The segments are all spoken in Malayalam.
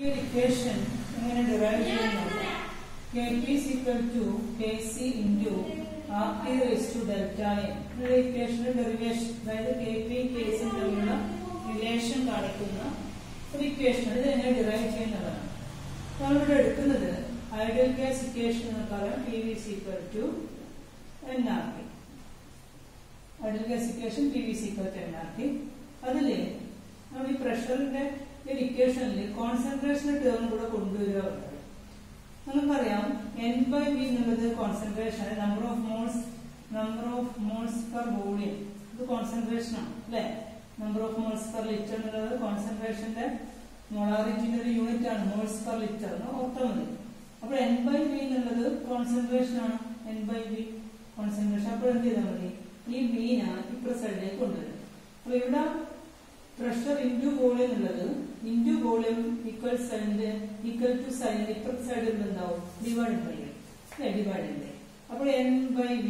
ഈ ഇക്വേഷൻ എങ്ങനെ ഡിറൈവ് ചെയ്യുന്നത്? Kp is equal to Kc into RT raised to delta n. ഇവിടെ ഇക്വേഷന്റെ ഡെറിവേഷൻ, അതായത് Kp Kc തമ്മിലുള്ള റിലേഷൻ കാണിക്കുന്ന ഒരു ഇക്വേഷൻ. ഇത് എങ്ങനെ ഡിറൈവ് ചെയ്യുന്നതാണ്? നമ്മളിവിടെ എടുക്കുന്നത് ഐഡിയൽ ഗ്യാസ് ഇക്വേഷൻ എന്ന് പറയാം. PV is equal to nRT. Ideal gas equation PV is equal to nRT. അതില് നമ്മൾ ഈ പ്രഷറിന്റെ ഒരു ഇക്വേഷനിൽ കോൺസെൻട്രേഷൻ ടേം കൂടെ കൊണ്ടുവരിക. നമുക്കറിയാം N/V എന്നുള്ളത് concentration, number of moles per volume. ഇത് കോൺസെൻട്രേഷൻ ആണ് അല്ലെ? Number of moles per litre എന്നുള്ളത് കോൺസെൻട്രേഷന്റെ മോളാറിറ്റിന്റെ ഒരു യൂണിറ്റ് ആണ്. മോൾസ് പെർ ലിറ്റർ എന്ന് ഓർത്താൽ മതി. അപ്പോൾ N/V എന്നുള്ളത് കോൺസെൻട്രേഷൻ ആണ്. N/V concentration. അപ്പോൾ എന്ത് ചെയ്താൽ മതി? ഈ വീന ഇപ്പുറ സൈഡിലേക്ക് കൊണ്ടുവരും. അപ്പൊ ഇവിടെ പ്രഷർ ഇൻറ്റു വോളിയം എന്നുള്ളത് into volume equal to sign ഇപ്പുറത്തെ സൈഡിൽ എന്താവും? Divide by. അപ്പോൾ N/V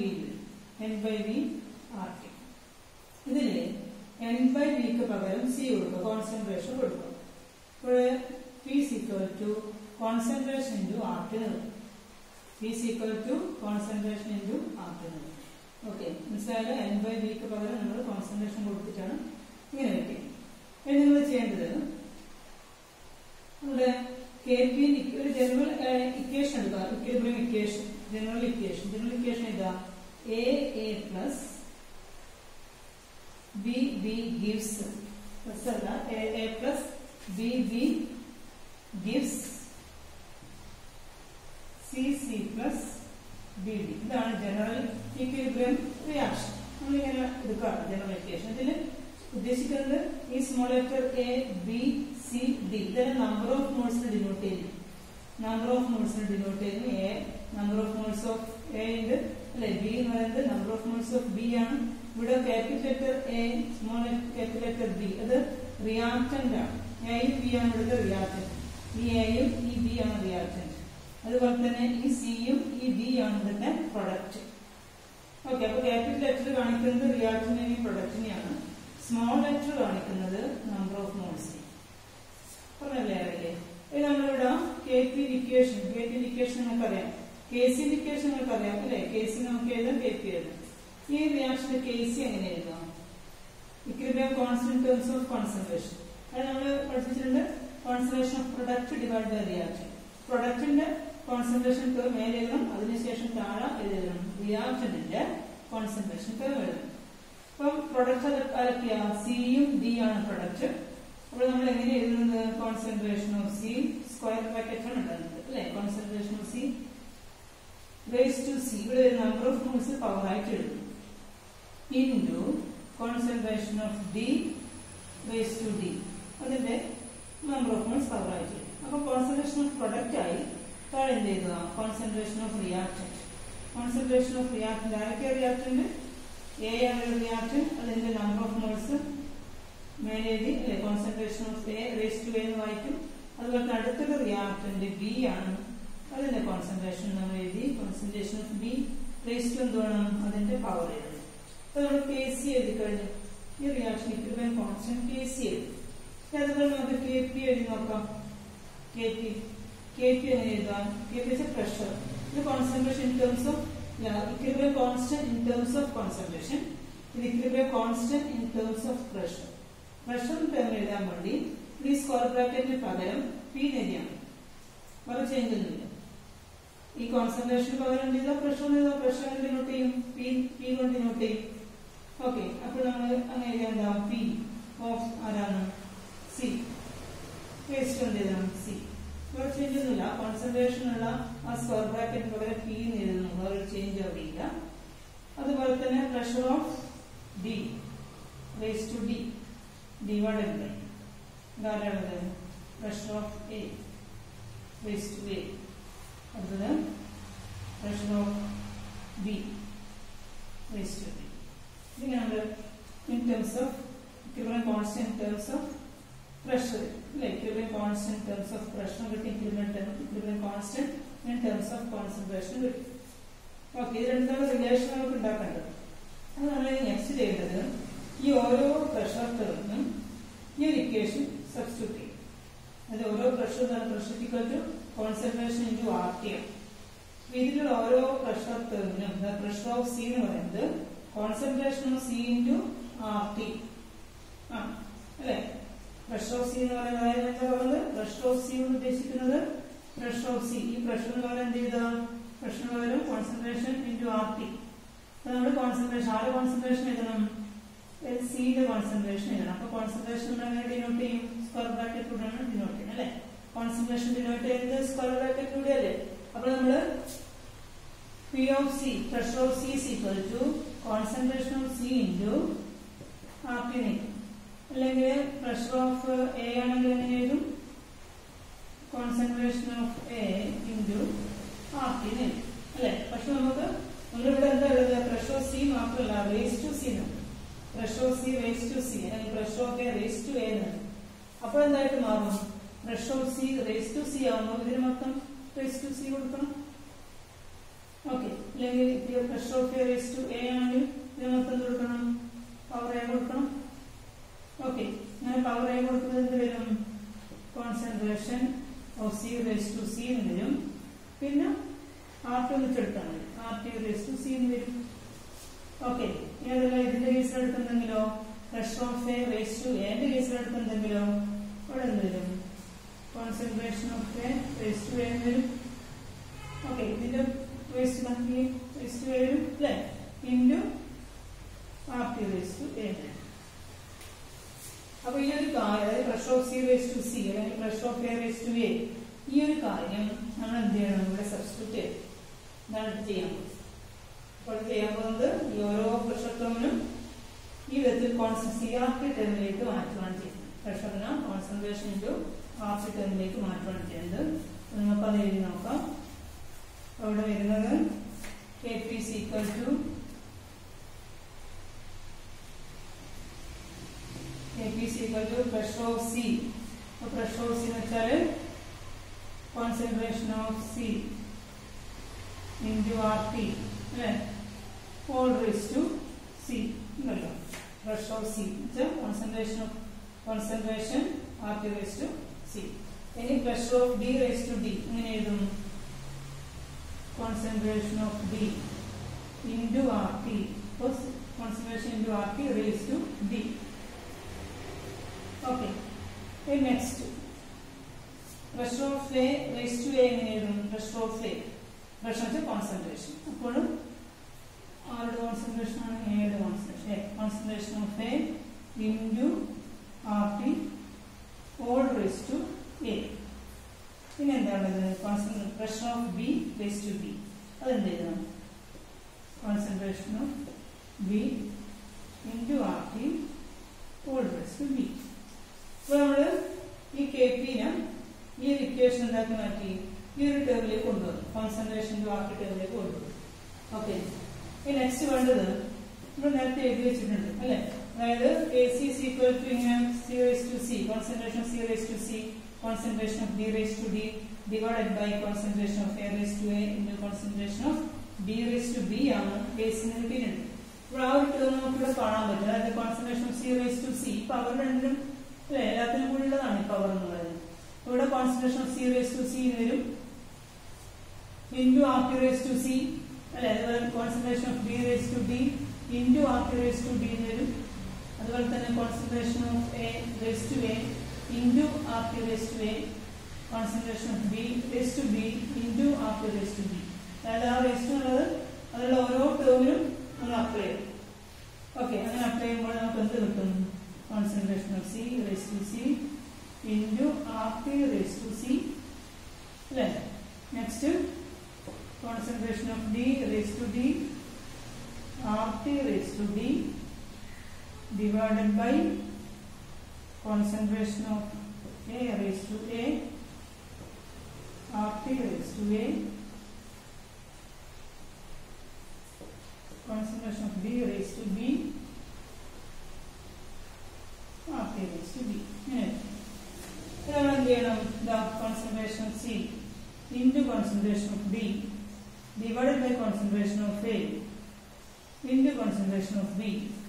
RT. ഇതില് N/Vക്ക് പകരം C കൊടുക്കുക, കോൺസെൻട്രേഷൻ കൊടുക്കുക. അപ്പോൾ P is equal to concentration into RT. P is equal to concentration into RT. Okay, മനസ്സിലായാലും N/Vക്ക് പകരം നമ്മൾ കോൺസെൻട്രേഷൻ കൊടുത്തിട്ടാണ് ഇങ്ങനെ വെക്കുക. ഇനി നിങ്ങൾ ചെയ്യേണ്ടത് നമ്മുടെ Kp ഒരു ജനറൽ ഇക്വേഷൻ എടുക്കുക. ഇക്വിലിബ്രിയം ഇക്വേഷൻ, ജനറൽ ഇക്വേഷൻ ഇതാ A plus BB gives A plus BB gives CC plus BD. ഇതാണ് ജനറൽ ഇക്വിലിബ്രിയം റിയാക്ഷൻ. നമ്മളിങ്ങനെ എടുക്കുകയാണ് ജനറൽ ഇക്വേഷൻ. ഇതിൽ ഉദ്ദേശിക്കുന്നത് ഈ small letter A, B, C, D ഇതെല്ലാം നമ്പർ ഓഫ് മോൾസിനെ ഡിനോട്ട് ചെയ്യുന്നു. നമ്പർ ഓഫ് മോൾസിനെ ഡിനോട്ട് ചെയ്യുന്നു. A number of moles of A ഉണ്ട് അല്ലെ? B എന്ന് പറയുന്നത് number of moles of B ആണ്. ഇവിടെ capital letter A, small capital letter B അത് റിയാക്ടന്റ് ആണ്. എയും ബി ആണ് ഇവിടുത്തെ റിയാക്ടന്റ്. ഈ എയും ഈ ബി ആണ് റിയാക്ടന്റ്. അതുപോലെ തന്നെ ഈ സിയും ഈ ഡി ആണ് ഇവിടുത്തെ പ്രൊഡക്റ്റ്. ഓക്കെ, അപ്പൊ ക്യാപിറ്റൽ ലെറ്റർ കാണിക്കുന്നത് റിയാക്ടന്റിനെയും പ്രൊഡക്റ്റിനെയാണ്. സ്മോൾ ലെറ്റർ കാണിക്കുന്നത് നമ്പർ ഓഫ് മോൾസ്. പറഞ്ഞല്ലേ അറിയില്ലേ? ഇത് നമ്മളിവിടെ Kp ഇക്വേഷൻ നമുക്കറിയാം. Kc ഇക്വേഷൻ നമുക്കറിയാം അല്ലെ? Kc നമുക്ക് എഴുതാം, Kp എഴുതാം. ഈ റിയാക്ഷന്റെ Kc എങ്ങനെ എഴുതാം? Equilibrium constant terms of concentration. അത് നമ്മൾ പഠിച്ചിട്ടുണ്ട്. Concentration of product divide by reaction. പ്രൊഡക്റ്റിന്റെ കോൺസെൻട്രേഷൻ ടേം മേലെ എഴുതണം, അതിനുശേഷം താഴെ എഴുതണം റിയാക്ഷന്റെ കോൺസെൻട്രേഷൻ ടേം എഴുതണം. അപ്പം പ്രൊഡക്റ്റ് അതൊക്കെയ സിയും ഡി ആണ് പ്രൊഡക്റ്റ്. അപ്പോൾ നമ്മൾ എങ്ങനെ എഴുതുന്നത്? Concentration of C square bracket ആണ് ഉണ്ടാകുന്നത് അല്ലെ? Concentration of C raise to C, ഇവിടെ നമ്പർ ഓഫ് മോൾസ് പവർ ആയിട്ട് എഴുതുന്നു, into concentration of D raise to D അതിന്റെ നമ്പർ ഓഫ് മോൾസ് പവർ ആയിട്ട് എഴുതും. അപ്പൊ കോൺസെൻട്രേഷൻ ഓഫ് പ്രൊഡക്റ്റ് ആയി. താഴെ എന്ത് ചെയ്യുക? Concentration of reactant. Concentration of reactant ആരൊക്കെ? റിയാക്ടന്റ് എ ആണ് റിയാക്ടന്റ്. അതിന്റെ നമ്പർ ഓഫ് മോൾസ് മേലെ എഴുതി അല്ലെ? Concentration of A raise to എന്ന് വായിക്കും. അതുപോലെ അടുത്തൊരു റിയാക്ടന്റ് ബി ആണ്, അതിന്റെ കോൺസെൻട്രേഷൻ നമ്മൾ എഴുതി. Concentration of B raise to എന്ത് വേണം? അതിന്റെ പവർ എഴുതി. അപ്പൊ നമ്മൾ Kc എഴുതി കഴിഞ്ഞു. ഈ റിയാക്ഷൻ ഇക്വിലിബ്രിയം കോൺസ്റ്റന്റ് Kc എഴുതി. അതുപോലെ നമുക്ക് Kp എഴുതി നോക്കാം. Kp എങ്ങനെ എഴുതാം? Kp is pressure. ഇത് concentration in terms of equilibrium constant in terms of concentration. ഇത് equilibrium constant in terms of pressure. Pressure term എഴുതാൻ വേണ്ടി ഈ സ്ക്വയർ ബ്രാക്കറ്റിന് പകരം P എഴുതിയാണ്. വേറെ ചേഞ്ച് ഒന്നുമില്ല. ഈ കോൺസെൻട്രേഷന് പകരം എന്ത് ചെയ്താൽ പ്രഷർ പ്രഷർ ഡിനോട്ട് ചെയ്യും, P കൊണ്ട് ഡിനോട്ട് ചെയ്യും. ഓക്കെ, അപ്പോൾ നമ്മൾ അങ്ങനെ എഴുതാൻ P ഓഫ് ആരാണ്? C. വേസ്റ്റ് എന്ത് ചെയ്യണം? C. വേറെ ചേഞ്ച് ഒന്നുമില്ല. കോൺസെൻട്രേഷൻ ഉള്ള ആ സ്ക്വയർ ബ്രാക്കറ്റിന് പകരം P എഴുതുന്നു, വേറെ ചേഞ്ച് അവിടെയില്ല. അതുപോലെ തന്നെ pressure of D raise to D divided by ധാരാളം pressure of A raise to A. അടുത്തത് pressure of B raise to B. ഇതിങ്ങനെ നമ്മൾ in terms of equilibrium constant in terms of pressure. Equilibrium constant in terms of pressure കിട്ടി, equilibrium constant in terms of concentration കിട്ടി. ഓക്കെ, ഇത് രണ്ടും റിലേഷൻ നമുക്ക് ഉണ്ടാക്കേണ്ടത്. അത് നമ്മൾ നെക്സ്റ്റ് ചെയ്യേണ്ടത് ഈ ഓരോ പ്രഷർ ടേമിനും ഈ ഒരു ഇക്വേഷൻ സബ്സ്റ്റിറ്റ്യൂട്ട് ചെയ്യും. അത് ഓരോ pressure pressure equal to concentration into R T ആണ്. ഇതിലുള്ള ഓരോ പ്രഷർ ടേമിനും പ്രഷർ ഓഫ് സി എന്ന് പറയുന്നത് concentration of C into R T ആണ് അല്ലെ. പ്രഷർ ഓഫ് സി എന്ന് പറയുന്നത് എന്താ പറയുന്നത്? പ്രഷർ ഓഫ് സി എന്ന് ഉദ്ദേശിക്കുന്നത് പ്രഷർ ഓഫ് സി. ഈ പ്രഷറിന് പകരം എന്ത് ചെയ്ത പ്രഷറിന് പകരം കോൺസെൻട്രേഷൻ ഇൻറ്റു ആർ ടി. നമ്മൾ കോൺസെൻട്രേഷൻ ആരുടെ കോൺസെൻട്രേഷൻ എഴുതണം? സിയുടെ കോൺസെൻട്രേഷൻ എഴുതണം. അപ്പൊ കോൺസെൻട്രേഷൻ നമ്മൾ എങ്ങനെ ഡിനോട്ട് ചെയ്യും? സ്ക്വയർ ബ്രാക്കറ്റിലൂടെയാണ് ഡിനോട്ട് ചെയ്യുന്നത് അല്ലെ. കോൺസെൻട്രേഷൻ ഡിനോട്ട് ചെയ്യുന്നത് സ്ക്വയർ ബ്രാക്കറ്റിലൂടെ അല്ലേ. അപ്പൊ നമ്മള് P of C pressure of C is equal to concentration of C into R T എഴുതും. അല്ലെങ്കിൽ പ്രഷർ ഓഫ് എ ആണെങ്കിൽ എങ്ങനെ എഴുതും? Concentration of A into R T എഴുതും അല്ലെ. പക്ഷെ നമ്മളിവിടെ എന്താ എഴുതുക? പ്രഷർ ഓഫ് സി മാത്രമല്ല, റേസ് ടു സി എന്നുണ്ട്. Pressure of C raise to C അല്ലെങ്കിൽ pressure of A raise to A എന്നുണ്ട്. അപ്പോൾ എന്തായിട്ട് മാറും? Pressure of C raise to C ആവുമ്പോൾ ഇതിന് മൊത്തം റേസ് ടു സി കൊടുക്കണം. ഓക്കെ. അല്ലെങ്കിൽ pressure of A raise to A ആണെങ്കിൽ ഇതിന് മൊത്തം കൊടുക്കണം, പവർ എ കൊടുക്കണം. ഓക്കെ. അങ്ങനെ പവർ എ കൊടുക്കുന്നത് എന്ത് വരും? Concentration of C raise to C എന്ന് വരും. പിന്നെ ആർ ടി ഒന്നിച്ചെടുത്താൽ മതി, R T raise to C എന്ന് വരും. ഓക്കെ. ഏതല്ല ഇതിന്റെ കേസിലെടുക്കുന്നെങ്കിലോ pressure of A raise to എന്റെ കേസിലെടുക്കുന്നെങ്കിലോ ഇവിടെ എന്ത് വരും? Concentration of A raise to A എന്ന് വരും. ഓക്കെ. ഇതിന്റെ റേസ് ടു എ വരും അല്ലെ. Into R T raise to A. അപ്പൊ ഈ ഒരു കാര്യം, അതായത് pressure of C raise to C അല്ലെങ്കിൽ pressure of A raise to A, ഈ ഒരു കാര്യം നമ്മൾ എന്ത് ചെയ്യണം? ഇവിടെ സബ്സ്റ്റിറ്റ്യൂട്ട് ചെയ്യണം. ഇതാണ് ചെയ്യാൻ പോകുന്നത്. അപ്പോൾ ചെയ്യാൻ പോകുന്നത് ഈ ഓരോ പ്രഷർ ടേമിനും ഈ വിധത്തിൽ സി ആർ ടി ടേമിലേക്ക് മാറ്റുകയാണ് ചെയ്യുന്നത്. പ്രഷറിന് കോൺസെൻട്രേഷൻ ഇൻറ്റു ആർ ടി ടേമിലേക്ക് മാറ്റുകയാണ് ചെയ്യുന്നത്. നമുക്ക് അത് എഴുതി നോക്കാം. അവിടെ വരുന്നത് K P C equal to pressure of C. So pressure of C എന്ന് വെച്ചാൽ concentration of C into RT അല്ലേ, all raised to C എന്നല്ലോ. pressure of C concentration RT raised to C. ഇനി pressure of D raised to D ഇങ്ങനെ എഴുതും. concentration of D into RT, concentration into RT raised to D. Okay. And next, pressure of A raised to A എങ്ങനെയായിരുന്നു? pressure of A, pressure is concentration. അപ്പോൾ ആരുടെ concentration ആണ്? Aയുടെ concentration. concentration of A into RT all raised to A. പിന്നെ എന്താണ്? pressure of B raised to B. അതെന്ത് എഴുതണം? concentration of B into RT all raised to B. അപ്പോൾ നമ്മൾ ഈ കെ പിനെ ഈ ഒരു ഇക്വേഷൻ എന്താക്കി മാറ്റി ഈ ഒരു ടേമിലേക്ക് കൊണ്ടുവന്നു, കോൺസെൻട്രേഷൻ ടു ആർ ടി ടേമിലേക്ക് കൊണ്ടുവന്നു. ഓക്കെ. ഈ നെക്സ്റ്റ് വേണ്ടത് നമ്മൾ നേരത്തെ എഴുതി വെച്ചിട്ടുണ്ട് അല്ലെ. അതായത് K C is equal to ഇങ്ങനെ C raise to C, concentration of C raise to C, concentration of D raise to D divided by concentration of A raise to A into concentration of B raise to B ആണ് കേസിന് കിട്ടിയിട്ടുണ്ട്. അപ്പോൾ ആ ഒരു ടേം നമുക്കിവിടെ കാണാൻ പറ്റും. അതായത് concentration of C raise to C power രണ്ടിനും അല്ലെ, എല്ലാത്തിനും കൂടി ഉള്ളതാണ് ഈ പവർ എന്ന് പറയുന്നത്. ഇവിടെ concentration of C raise to C വരും into R T raise to C അല്ലെ. അതുപോലെ concentration of D raise to D into R T raise to D വരും. അതുപോലെ തന്നെ concentration of A raise to A into R T raise to A, concentration of B raise to B into R T raise to B. അതായത് ആ റേസ് ടു ഉള്ളത് അതിലുള്ള ഓരോ ടേമിനും നമ്മൾ അപ്ലൈ ചെയ്യും. ഓക്കെ. അങ്ങനെ അപ്ലൈ ചെയ്യുമ്പോൾ നമുക്ക് എന്ത് കിട്ടും? concentration of C raised to C into RT raised to C. Next, concentration of D raised to D, RT raised to D divided by concentration of A raised to A, RT raised to A, concentration of B raised to B, RT raised to B. The concentration of C into concentration of D divided by concentration of A into concentration of B.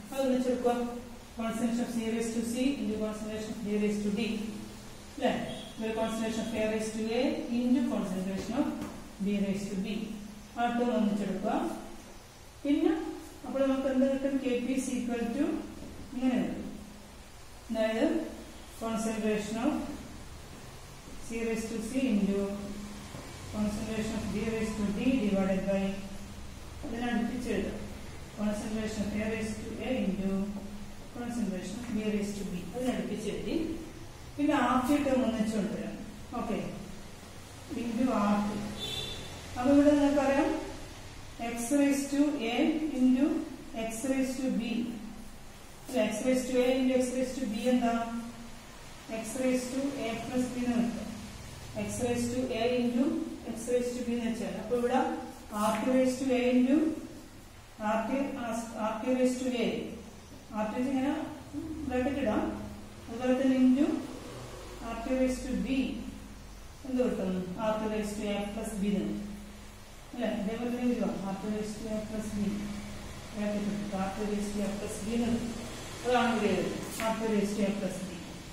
Concentration of C raised to C into concentration of D raised to D. concentration of A raised to A into concentration of B raised to B. ആ ടേം ഒന്നിച്ചെടുക്കുക. പിന്നെ അപ്പോൾ നമുക്ക് എന്ത് കിട്ടും? Kp is equal to ഇങ്ങനെ കിട്ടും. അതായത് concentration of C raised to C into concentration of B raised to D divided by അതിനടുപ്പിച്ചെഴുതാം. concentration of A raised to A into concentration of B raised to B അതിനടുപ്പിച്ചെഴുതി. പിന്നെ RT ടേം ഒന്നിച്ചുകൊണ്ടുവരാം. Okay, into RT. അപ്പോൾ ഇവിടെ നിങ്ങൾക്കറിയാം x raised to A into x raised to B. x raised to A into x raised to B എന്താ? x raised to A plus B എന്ന് കിട്ടും. x raised to A into x raised to B എന്ന് വെച്ചാൽ അപ്പോൾ ഇവിടെ RT raised to A into RT raised to A. RT ഇങ്ങനെ ബ്രാക്കറ്റ് ഇടാം. അതുപോലെ തന്നെ into RT raised to B എന്ത് കിട്ടും? RT raised to A plus B എന്ന് അല്ലേ? ഇതേപോലെ തന്നെ വരിക. RT raised to A plus B bracket ഇട്ടു. RT raised to A plus B എന്ന് കിട്ടും. അതാണ് ഇവിടെ RT raised to A plus B.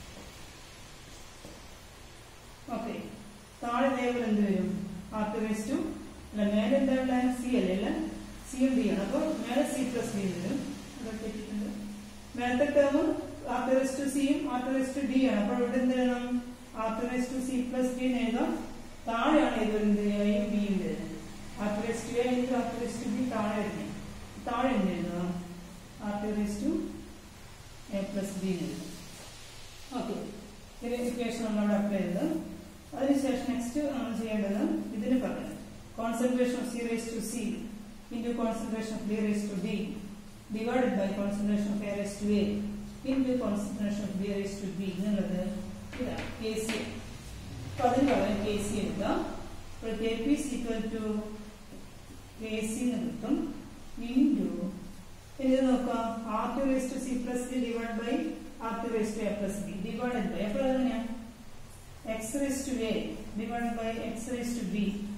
Okay, താഴെ ഇതേപോലെ എന്ത് വരും? RT raised to അല്ല മേലെ എന്താ C അല്ലേ? C ഉം D ആണ്. അപ്പോൾ മേലെ C plus B വരും. അതൊക്കെ ഇട്ടിട്ടുണ്ട്. മേലത്തെ term RT raised to C യും RT raised to D ആണ്. അപ്പോൾ ഇവിടെ എന്ത് എഴുതണം? RT raised to C plus D എന്ന് എഴുതാം. താഴെയാണ് ഇത് വരുന്നത് Aയും Bയും വരുന്നത്. RT raised to A into RT raised to B താഴെ വരുന്നത്. താഴെ എന്ത് എഴുതാം? RT raised to A plus B എന്ന് എഴുതാം. ഓക്കെ, ഇതിന്റെ ഇക്വേഷൻ നമ്മളവിടെ അപ്ലൈ ചെയ്തത്. അതിനുശേഷം നെക്സ്റ്റ് നമ്മൾ ചെയ്യേണ്ടത് ഇതിന് പറയാം. concentration of C raised to C into concentration of B raised to D divided by concentration of A raised to A into concentration of B raised to B എന്നുള്ളത് ഇതാണ് Kc. അപ്പോൾ അതിന് പകരം Kc എടുക്കാം. അപ്പോൾ Kp is equal to Kc എന്ന് കിട്ടും into ഇത് നോക്കാം RT raised to C plus D divided by RT raised to A plus B divided by അപ്പോൾ അതെങ്ങനെയാണ്? x raised to A divided by x raised to B.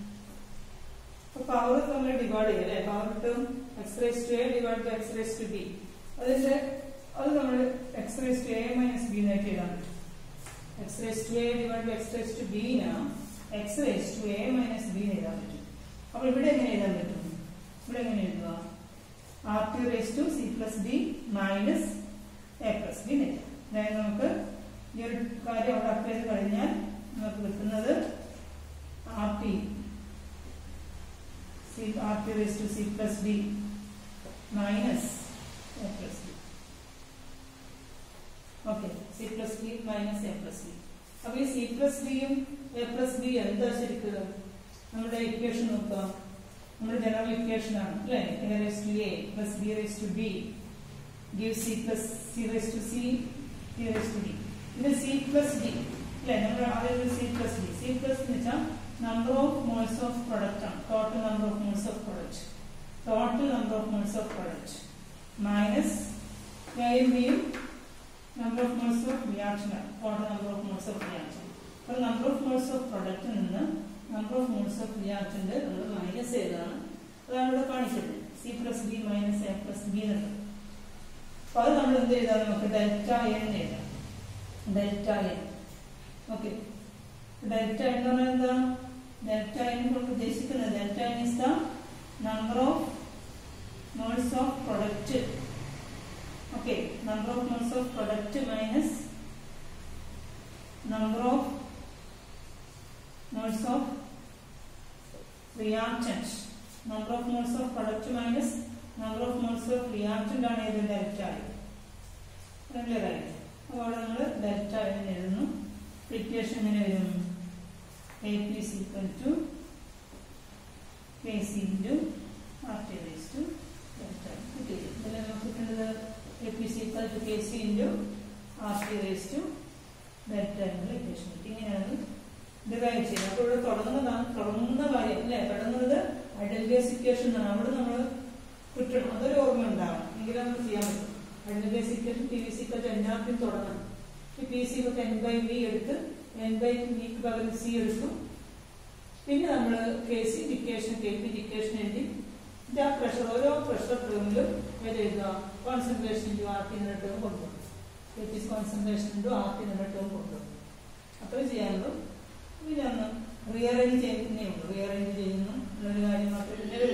Power നമ്മൾ ഡിവൈഡ് ചെയ്യും അല്ലെ? Power term x raised to A divided by x raised to B. അത് നമ്മൾ x raised to A minus B എന്നായിട്ട് എഴുതാൻ പറ്റും. x raised to A divided by x raised to B ന് x raised to A minus B എന്ന് എഴുതാൻ പറ്റും. അപ്പോൾ ഇവിടെ എങ്ങനെ എഴുതാൻ പറ്റും? ഇവിടെ എങ്ങനെ എഴുതുക? RT raised to C plus D minus A plus B എന്ന് എഴുതാം. അതായത് നമുക്ക് ഈ ഒരു കാര്യം അവിടെ അപ്ലൈ ചെയ്ത് കഴിഞ്ഞാൽ നമുക്ക് കിട്ടുന്നത് RT raised to C plus D minus A plus B. Okay, C plus D minus A plus B. അപ്പോൾ ഈ C plus D യും A plus B എന്താ ശരിക്കും? നമ്മുടെ ഇക്വേഷൻ നോക്കാം. നമ്മുടെ ജനറൽ ഇക്വേഷൻ ആണ് അല്ലേ? A raised to A plus B raised to B gives C plus C raised to C D raised to D. ഇത് C plus D അല്ലേ? നമ്മൾ ആദ്യം C plus D. C plus എന്ന് വെച്ചാൽ number of moles of product ആണ്. total number of moles of product minus A യും B യും number of moles of reaction ആണ്. total number of moles of reaction. അപ്പോൾ number of moles of product നിന്ന് number of moles of reactant നമ്മൾ മൈനസ് ചെയ്താണ്. അതാണ് ഇവിടെ കാണിച്ചത്. C plus D minus A plus B എന്നുള്ളത്. അപ്പോൾ അത് നമ്മൾ എന്ത് ചെയ്താൽ നമുക്ക് ഡെൽറ്റ എൻ എഴുതാം. Delta N. ഓക്കെ, ഡെൽറ്റ എന്ന് പറഞ്ഞാൽ എന്താ? ഡെൽറ്റ എൻ കൊണ്ട് ഉദ്ദേശിക്കുന്നത് delta N is the number of moles of product. Okay, number of moles of product minus number of moles of reactant. Number of moles of product minus number of moles of reactant ആണ് ഇത് ഡെൽറ്റ ഐ. ക്ലിയർ ആയി? അപ്പോൾ അവിടെ നമ്മൾ ഡെൽറ്റ ഐ എഴുതുന്നു. ഇക്വേഷൻ എങ്ങനെ വരും? Kp is equal to Kc into RT raised to delta I. ഇതിൽ നമുക്ക് കിട്ടുന്നത് Kp is equal to Kc into RT raised to delta I എന്നുള്ള ഇക്വേഷൻ കിട്ടി. ഇങ്ങനെയാണ് ഡിറൈവ് ചെയ്യുന്നത്. അപ്പോൾ ഇവിടെ തുടങ്ങുന്ന കാര്യം അല്ലേ? തുടങ്ങുന്നത് ഐഡന്റിറ്റി ഇക്വേഷൻ എന്നാണ്. അവിടെ നമ്മൾ കിട്ടണം, അതൊരു ഓർമ്മ ഉണ്ടാവണം, എങ്കിലും നമുക്ക് ചെയ്യാൻ പറ്റും. Identity equation P is equal to NRT തുടങ്ങണം. ഈ P is equal to N by V എടുത്ത് N by Vക്ക് പകരം C എടുക്കും. പിന്നെ നമ്മൾ Kc ഇക്വേഷൻ Kp ഇക്വേഷൻ എഴുതി ആ പ്രഷർ ഓരോ പ്രഷർ ടേമിലും എഴുതുക കോൺസെൻട്രേഷൻ ഇൻറ്റു RT എന്ന ടേം കൊണ്ടുപോകും. Kp കോൺസെൻട്രേഷൻ ഇൻറ്റു RT എന്ന ടേം കൊണ്ടുപോകും. അത്ര ചെയ്യാനുള്ളൂ. പിന്നെ ഒന്ന് റീഅറേഞ്ച് ചെയ്യുന്നേ ഉള്ളൂ. റീഅറേഞ്ച് ചെയ്യുന്നു എന്നൊരു കാര്യം മാത്രമേ.